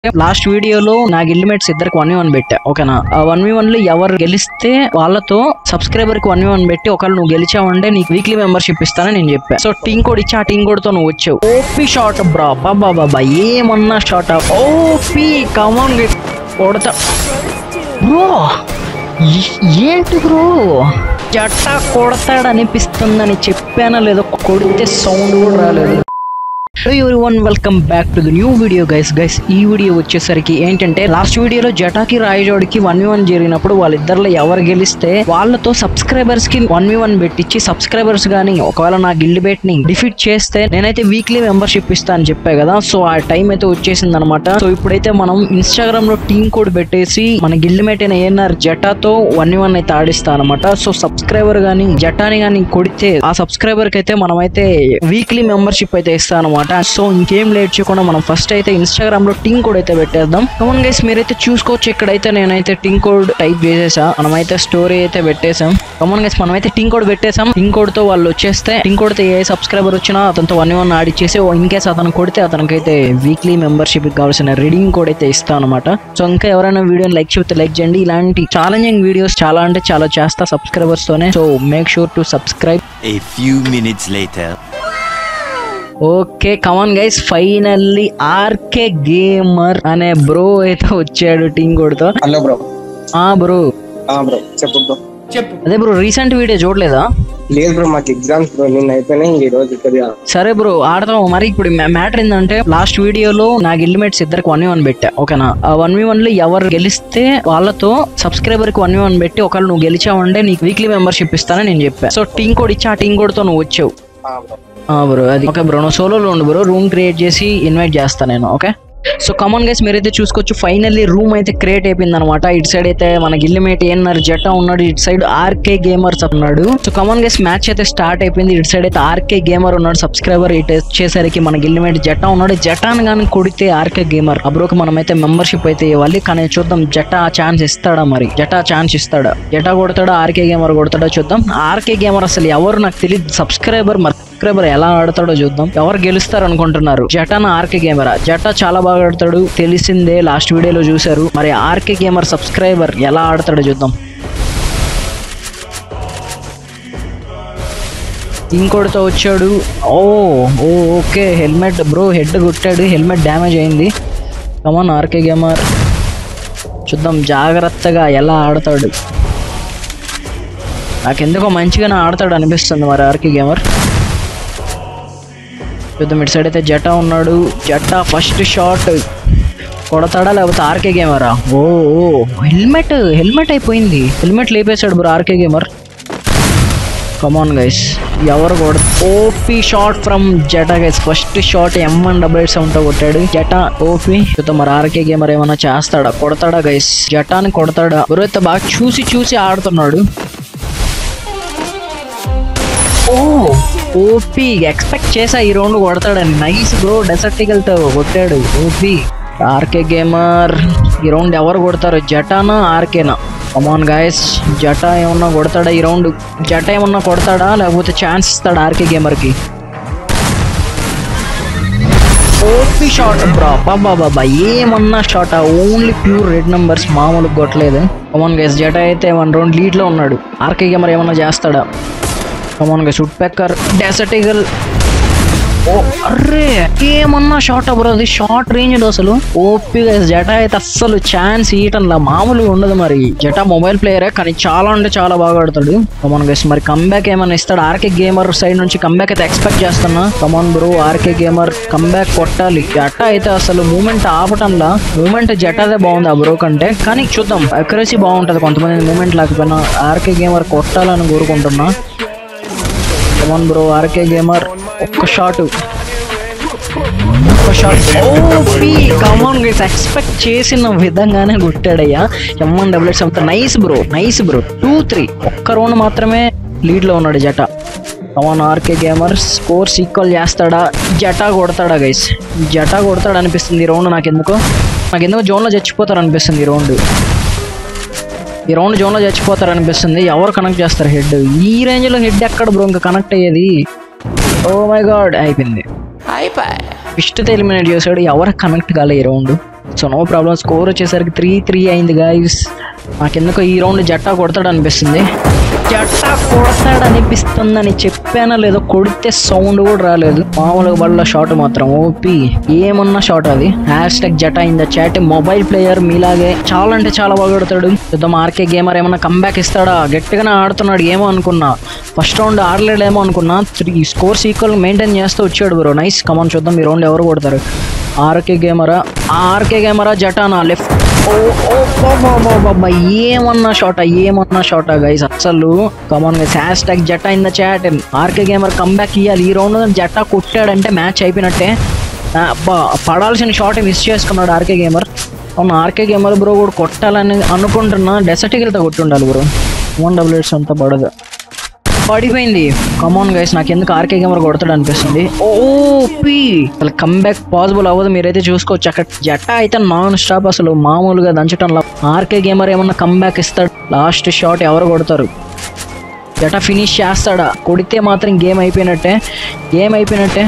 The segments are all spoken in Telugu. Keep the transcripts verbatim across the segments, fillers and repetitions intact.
లాస్ట్ వీడియోలో నా గిల్డ్మేట్స్ ఇద్దరికి వన్ వి వన్ పెట్టా ఓకేనా. ఆ వన్ వి వన్ లో ఎవరు గెలిస్తే వాళ్ళతో సబ్స్క్రైబర్ కి వన్ వి వన్ పెట్టి ఒకవేళ నువ్వు గెలిచావంటే నీకు వీక్లీ మెంబర్షిప్ ఇస్తానని నేను చెప్పా. సో టీం కోడ్ ఇచ్చి ఆ టీం కోడ్ తో నువ్వు వచ్చావు. ఓపీ షాట్ బ్రా, బాబా బాబా ఏమన్నా షాట్. ఓపీ కమాన్ కొడతా బ్రో. ఏంటి బ్రో జట్టా కొడతాడు అనిపిస్తుందని చెప్పానా లేదో, కొడితే సౌండ్ కూడా రాలేదు. Hello everyone, welcome back to the new video guys. Guys ఈ వీడియో వచ్చేసరికి ఏంటంటే లాస్ట్ వీడియోలో జటాకి రాయజోడికి వన్ వి వన్ జరిగినప్పుడు వాళ్ళిద్దరిలో ఎవరు గెలిస్తే వాళ్ళతో సబ్స్క్రైబర్స్ కి వన్ వి వన్ పెట్టించి సబ్స్క్రైబర్స్ గానీ ఒకవేళ నా గిల్డ్ బేట్ ని డిఫీట్ చేస్తే నేనైతే వీక్లీ మెంబర్షిప్ ఇస్తా అని చెప్పా కదా. సో ఆ టైం అయితే వచ్చేసింది అనమాట. సో ఇప్పుడైతే మనం ఇన్స్టాగ్రామ్ లో టీమ్ కోడ్ పెట్టేసి మన గిల్డ్ మేట్ అయిన ఏఎన్ఆర్ జటాతో వన్ వి వన్ అయితే ఆడిస్తా అనమాట. సో సబ్స్క్రైబర్ గానీ జటాని గానీ కొడితే ఆ సబ్స్క్రైబర్ కి అయితే మనం అయితే వీక్లీ మెంబర్షిప్ అయితే ఇస్తా అనమాట. సో ఇంకేం లేట్ చేయకుండా మనం ఫస్ట్ అయితే ఇన్స్టాగ్రామ్ లో టింగ్ కోడ్ అయితే పెట్టేద్దాం. కమన్ గైస్ మీరైతే చూసుకోవచ్చు, ఇక్కడైతే నేనైతే టింగ్ కోడ్ టైప్ చేసేసా. మనమైతే స్టోరీ అయితే పెట్టేసాం. కమన్ గైస్ మనమైతే టింగ్ కోడ్ పెట్టేసాం. టింగ్ కోడ్ తో వాళ్ళు వచ్చేస్తే టింగ్ కోడ్ తో ఏ సబ్స్క్రైబర్ వచ్చినా అతనితో వన్ వన్ ఆడిచ్చేసి ఇన్ కేస్ అతను కొడితే అతనికైతే వీక్లీ మెంబర్షిప్ కావాల్సిన రీడింగ్ కోడ్ అయితే ఇస్తా అనమాట. సో ఇంకా ఎవరైనా వీడియోని లైక్ చేస్తే లైక్ చేయండి. ఇలాంటి ఛాలెంజింగ్ వీడియోస్ చాలా అంటే చాలా చేస్తా సబ్స్క్రైబర్స్ తోనే. So make sure to subscribe. A few minutes later. Okay come on guys, finally RK gamer అనే బ్రో అయితే వచ్చాడు టీం కోడ్ తో. Hello bro. ఆ బ్రో ఆ బ్రో చెప్పు బ్రో. చెప్పు. అదే బ్రో రీసెంట్ వీడియో చూడలేదా? లేదు బ్రో, మాకు ఎగ్జామ్స్ బ్రో, నిన్న అయిపోయినాయి ఈ రోజు ఇక్కడ. సరే బ్రో ఆడతాం. మరి ఇప్పుడు మ్యాటర్ ఏంటంటే లాస్ట్ వీడియోలో నా గిల్డ్ మేట్స్ ఇద్దరికి వన్ వి వన్ పెట్టా ఓకేనా. ఆ వన్ వి వన్ లో ఎవరు గెలిస్తే వాళ్ళతో సబ్స్క్రైబర్ కి వన్ వి వన్ పెట్టి ఒకవేళ నువ్వు గెలిచావంటే నీకు వీక్లీ మెంబర్షిప్ ఇస్తానని నేను చెప్పా. సో టీం కోడ్ ఇచ్చి ఆ టీం కోడ్ తో నువ్వు వచ్చావు బ్రో. అది ఓకే బ్రో, నువ్వు సోలోలో ఉండు బ్రో. రూమ్ క్రియేట్ చేసి ఇన్వైట్ చేస్తా నేను. ఓకే సో కామన్ గైస్ మీరైతే చూసుకోవచ్చు, ఫైనల్లీ రూమ్ అయితే క్రియేట్ అయిపోయింది అనమాట. ఇటు సైడ్ అయితే మన గిల్డ్మేట్ ఏఎన్ఆర్ జటా ఉన్నాడు, ఇటు సైడ్ ఆర్కే గేమర్స్ ఉన్నాడు. సో కామన్ గైస్ మ్యాచ్ అయితే స్టార్ట్ అయిపోయింది. ఇటు సైడ్ అయితే ఆర్కే గేమర్ ఉన్నాడు సబ్స్క్రైబర్. ఇటు వచ్చేసరికి మన గిల్డ్మేట్ జటా ఉన్నాడు. జటాను కానీ కొడితే ఆర్కే గేమర్ అబ్రోకి మనం అయితే మెంబర్షిప్ అయితే ఇవ్వాలి. కానీ చూద్దాం జటా ఛాన్స్ ఇస్తాడా, మరి జటా ఛాన్స్ ఇస్తాడా, జటా కొడతాడా ఆర్కే గేమర్ కొడతాడా చూద్దాం. ఆర్కే గేమర్ అసలు ఎవరు నాకు తెలియదు, సబ్స్క్రైబర్ మరి సబ్స్క్రైబర్ ఎలా ఆడతాడో చూద్దాం. ఎవరు గెలుస్తారు అనుకుంటున్నారు, జటానా ఆర్కే గేమరా? జటా చాలా బాగా ఆడతాడు తెలిసిందే, లాస్ట్ వీడియోలో చూసారు. మరి ఆర్కే గేమర్ సబ్స్క్రైబర్ ఎలా ఆడతాడో చూద్దాం. ఇంకోటితో వచ్చాడు. ఓ ఓ ఓకే హెల్మెట్ బ్రో, హెడ్ కొట్టాడు, హెల్మెట్ డ్యామేజ్ అయింది. కమాన్ ఆర్కే గేమర్ చూద్దాం జాగ్రత్తగా ఎలా ఆడతాడు. నాకెందుకో మంచిగానే ఆడతాడు అనిపిస్తుంది మరి ఆర్కే గేమర్. చూద్దాం ఇటు సైడ్ అయితే జటా ఉన్నాడు. జటా ఫస్ట్ షాట్ కొడతాడా లేకపోతే ఆర్కే గేమరా? ఓ హెల్మెట్ హెల్మెట్ అయిపోయింది, హెల్మెట్ లేపేశాడు bro RK gamer. Come on guys ఎవరు కొడ ఓపీ షాట్ ఫ్రమ్ జటా guys. First shot M one double eight seven తో కొట్టాడు జటా. ఓపీ చూద్దాం మరి ఆర్కే గేమర్ ఏమైనా చేస్తాడా, కొడతాడా గైస్? జటాని కొడతాడా? బ్రో అయితే బాగా చూసి చూసి ఆడుతున్నాడు. ఓ ఓపీ ఎక్స్పెక్ట్ చేసా ఈ రౌండ్ కొడతాడని. నైస్ బ్రో, డెసర్టికల్ తో కొట్టాడు ఓపీ. ఆర్కే గేమర్ ఈ రౌండ్ ఎవరు కొడతారు, జటానా ఆర్కేనా? కమాన్ గాయస్ జటా ఏమన్నా కొడతాడా ఈ రౌండ్? జటా ఏమన్నా కొడతాడా లేకపోతే ఛాన్స్ ఇస్తాడా ఆర్కే గేమర్ కి? ఓపీ షాట్ బ్రా, బాబా బాబా ఏమన్నా shot, only pure red numbers, మామూలుగా కొట్టలేదు. కమాన్ గైస్ జటా అయితే వన్ రౌండ్ లీడ్ లో ఉన్నాడు. ఆర్కే గేమర్ ఏమన్నా చేస్తాడా? Come on guys woodpecker Desert Eagle. ఓ అర్రే ఏమన్నా షాట్ బ్రో, అది షార్ట్ రేంజ్ అసలు. ఓపీ గైస్ జటా అయితే అస్సలు ఛాన్స్ ఇయటంలా మామూలుగా ఉండదు. మరి జటా మొబైల్ ప్లేయరే కానీ చాలా అంటే చాలా బాగా ఆడతాడు. కమాన్ గైస్ మరి కంబ్యాక్ ఏమైనా ఇస్తాడు ఆర్కే గేమర్ సైడ్ నుంచి? కంబ్యాక్ అయితే ఎక్స్పెక్ట్ చేస్తున్నా. Come on bro RK gamer comeback కొట్టాలి. జటా అయితే అసలు మూమెంట్ ఆపటంలా, మూమెంట్ జటాదే బాగుంది ఆ బ్రో కంటే. కానీ చూద్దాం అక్యురసీ బాగుంటది, కొంతమంది మూమెంట్ లేకపోయినా. ఆర్కే గేమర్ కొట్టాలని కోరుకుంటున్నా. కమాన్ బ్రో ఆర్కే గేమర్ ఒక్క షాట్ ఒక్క shot OP. Come on guys expect చేసిన విధంగానే కొట్టాడయ్యా. M one double eight seven nice bro, nice bro. Two three ఒక్క రౌండ్ మాత్రమే లీడ్ లో ఉన్నాడు జటా. Come on RK gamer scores equal చేస్తాడా? జటా కొడతాడా గైస్? జటా కొడతాడు అనిపిస్తుంది ఈ రౌండ్. నాకెందుకో నాకెందుకో జోన్ లో చచ్చిపోతారు అనిపిస్తుంది ఈ రౌండ్. ఈ రౌండ్ జోన్ లో చచ్చిపోతారు అనిపిస్తుంది. ఎవరు కనెక్ట్ చేస్తారు హెడ్? ఈ రేంజ్ లో హెడ్ ఎక్కడ బ్రో ఇంకా కనెక్ట్ అయ్యేది? ఓ మై గాడ్ అయిపోయింది. ఫిస్ట్ ఎలిమినేట్ చేశాడు, ఎవరు కనెక్ట్ కాలే ఈ round. So no problem. Score వచ్చేసరికి త్రీ త్రీ అయింది గైస్. నాకెందుకో ఈ రౌండ్ జట్టా కొడతాడు అనిపిస్తుంది. జట్టా కొడతాడు అనిపిస్తుందని చెప్పానా లేదో, కొడితే సౌండ్ కూడా రాలేదు. మామూలుగా వాళ్ళ షాట్ మాత్రం ఓపి, ఏమన్నా షాట్ అది. హ్యాష్ ట్యాగ్ జటా in the chat. Mobile player మీలాగే చాలా అంటే చాలా బాగా కొడతాడు. యుద్ధం ఆర్కే గేమర్ ఏమన్నా కంబ్యాక్ ఇస్తాడా? గట్టిగానే ఆడుతున్నాడు ఏమో అనుకున్నా. ఫస్ట్ రౌండ్ ఆడలేడేమో అనుకున్నా. త్రీ స్కోర్స్ ఈక్వల్ మెయింటైన్ చేస్తూ వచ్చాడు బ్రో. నైస్. కమాన్ చూద్దాం ఈ రౌండ్ ఎవరు కొడతారు. ఆర్కే గేమరా, ఆర్కే గేమరా జటానా లెఫ్ట్. ఓ ఓ బాబా, ఏమన్నా షాటా, ఏమన్నా షాటా గైస్ అసలు. కమాన్ గైస్, హ్యాష్ ట్యాగ్ జటా in the chat. RK gamer comeback ఇవ్వాలి. ఈ రౌండ్ జటా కొట్టాడంటే మ్యాచ్ అయిపోయినట్టే. పడాల్సిన షాట్ మిస్ చేసుకున్నాడు ఆర్కే గేమర్. అవును, ఆర్కే గేమర్ బ్రో కూడా కొట్టాలని అనుకుంటున్నా. డెసర్ట్ ఈగల్తో కొట్టుండాలి బ్రో. వన్ డబుల్ ఎయిట్స్ అంతా పడదు, పడిపోయింది. కమాన్ గైస్, నాకు ఎందుకు ఆర్కే గేమర్ కొడతాడు అనిపిస్తుంది. ఓపీ అసలు కంబ్యాక్ పాసిబుల్ అవ్వదు. మీరైతే చూసుకోవచ్చు. అక్కడ జటా అయితే నాన్ స్టాప్ అసలు మామూలుగా దంచటంలో. ఆర్కే గేమర్ ఏమన్నా కంబ్యాక్ ఇస్తాడు. లాస్ట్ షాట్ ఎవరు కొడతారు? జటా ఫినిష్ చేస్తాడా? కొడితే మాత్రం గేమ్ అయిపోయినట్టే, గేమ్ అయిపోయినట్టే.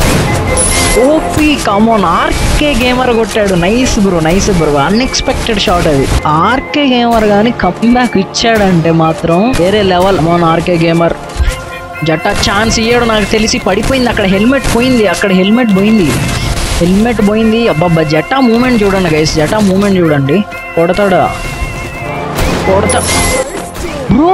ఓపీ కమాన్, ఆర్కే గేమర్ కొట్టాడు. Nice bro, nice bro. Unexpected shot అది. ఆర్కే గేమర్ కానీ కంబ్యాక్ ఇచ్చాడంటే మాత్రం వేరే లెవెల్. మన ఆర్కే గేమర్ జట్టా ఛాన్స్ ఇయ్యాడు నాకు తెలిసి. పడిపోయింది అక్కడ, హెల్మెట్ పోయింది అక్కడ, హెల్మెట్ పోయింది, హెల్మెట్ పోయింది. అబ్బాబ్బా జట్టా మూమెంట్ చూడండి గైస్, జట్టా మూమెంట్ చూడండి. కొడతాడా? కొడతా బ్రో.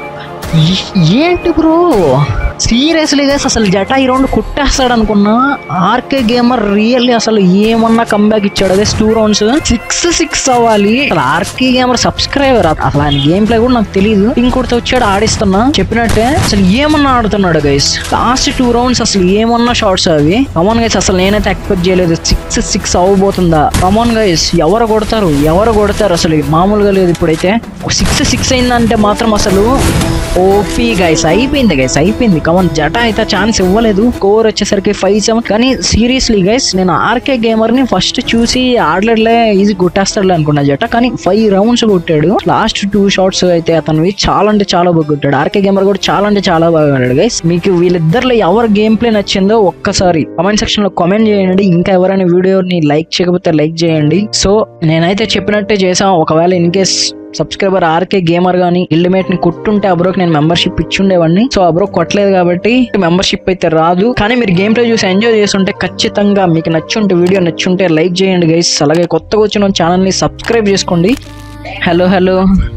ఏంటి బ్రో సీరియస్లీ గైస్, అసలు జటా ఈ రౌండ్ కుట్టేస్తాడు అనుకున్నా. ఆర్కే గేమర్ రియల్లీ అసలు ఏమన్నా కంబ్యాక్ ఇచ్చాడు. అదే టూ రౌండ్స్ సిక్స్ సిక్స్ అవ్వాలి. అసలు ఆర్కే గేమర్ సబ్స్క్రైబర్, అసలు ఆయన గేమ్ ప్లే కూడా నాకు తెలియదు. ఇంకోటితో వచ్చాడు ఆడిస్తున్నా చెప్పినట్టే. అసలు ఏమన్నా ఆడుతున్నాడు గైస్. లాస్ట్ టూ రౌండ్స్ అసలు ఏమన్నా షార్ట్స్ అవి. కమాన్ గైస్, అసలు నేనైతే ఎక్స్పెక్ట్ చేయలేదు సిక్స్ సిక్స్ అవ్వబోతుందా. కమాన్ గైస్, ఎవరు కొడతారు, ఎవరు కొడతారు అసలు మామూలుగా లేదు. ఇప్పుడైతే సిక్స్ సిక్స్ అయిందంటే మాత్రం అసలు ఓపీ గైస్. అయిపోయింది గైస్, అయిపోయింది. కమాన్ జటా అయితే ఛాన్స్ ఇవ్వలేదు. స్కోర్ వచ్చేసరికి ఫైవ్ సెవెన్. కానీ సీరియస్లీ గైస్, నేను ఆర్కే గేమర్ ని ఫస్ట్ చూసి ఆడలేట్లే ఈజీ కొట్టేస్తాడు అనుకున్నా జటా. కానీ ఫైవ్ రౌండ్స్ కొట్టాడు. లాస్ట్ టూ షాట్స్ అయితే అతను చాలా అంటే చాలా బాగా కొట్టాడు. ఆర్కే గేమర్ కూడా చాలా అంటే చాలా బాగా ఆడాడు గైస్. మీకు వీళ్ళిద్దరిలో ఎవరు గేమ్ ప్లే నచ్చిందో ఒక్కసారి కామెంట్ సెక్షన్ లో కామెంట్ చేయండి. ఇంకా ఎవరైనా వీడియోని లైక్ చేయకపోతే లైక్ చేయండి. సో నేనైతే చెప్పినట్టే చేసాం. ఒకవేళ in case subscriber RK gamer గానీ ఇల్టిమేట్ ని కొట్టుంటే అబ్రోకి నేను మెంబర్షిప్ ఇచ్చుండేవాడిని. సో అబ్రో కొట్టలేదు కాబట్టి మెంబర్షిప్ అయితే రాదు. కానీ మీరు గేమ్ ప్లే చూసి ఎంజాయ్ చేస్తుంటే ఖచ్చితంగా మీకు నచ్చుంటే, వీడియో నచ్చుంటే లైక్ చేయండి గైస్. అలాగే కొత్తగా వచ్చిన ఛానల్ ని సబ్స్క్రైబ్ చేసుకోండి. హలో హలో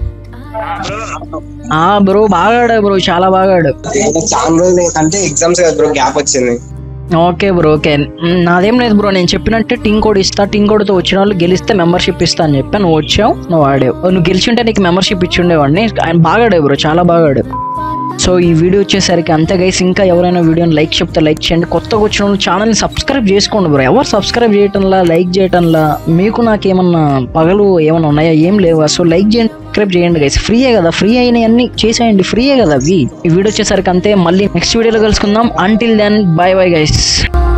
ఆ బ్రో బాగా ఆడా బ్రో, చాలా బాగా ఆడు. చాలా రోజులు అంటే ఎగ్జామ్స్ కదా బ్రో, గ్యాప్ వచ్చింది. Okay bro, okay. నాదేం లేదు బ్రో, నేను చెప్పినట్టే టీం కోడ్ ఇస్తా. టీం కోడ్తో వచ్చిన వాళ్ళు గెలిస్తే మెంబర్షిప్ ఇస్తా అని చెప్పా. నువ్వు వచ్చావు, నువ్వు ఆడావు. నువ్వు గెలిచింటే నీకు మెంబర్షిప్ ఇచ్చి ఉండేవాడిని. ఆయన బాగా ఆడావు బ్రో, చాలా బాగా ఆడావు. సో ఈ వీడియో వచ్చేసరికి అంతే గైస్. ఇంకా ఎవరైనా వీడియోని లైక్ చెప్తే లైక్ చేయండి. కొత్తగా వచ్చిన వాళ్ళు ఛానల్ని సబ్స్క్రైబ్ చేసుకోండి బ్రో. ఎవరు సబ్స్క్రైబ్ చేయటంలా, లైక్ చేయటంలా మీకు నాకేమన్నా పగలు ఏమన్నా ఉన్నాయా? ఏం లేవా? సో లైక్ చేయండి, సబ్స్క్రైబ్ చేయండి గైస్. ఫ్రీయే కదా, ఫ్రీ అయినవన్నీ చేసేయండి, ఫ్రీయే కదా అవి. ఈ వీడియో వచ్చేసరికి అంతే. మళ్ళీ నెక్స్ట్ వీడియోలో కలుసుకుందాం. Until then bye bye guys.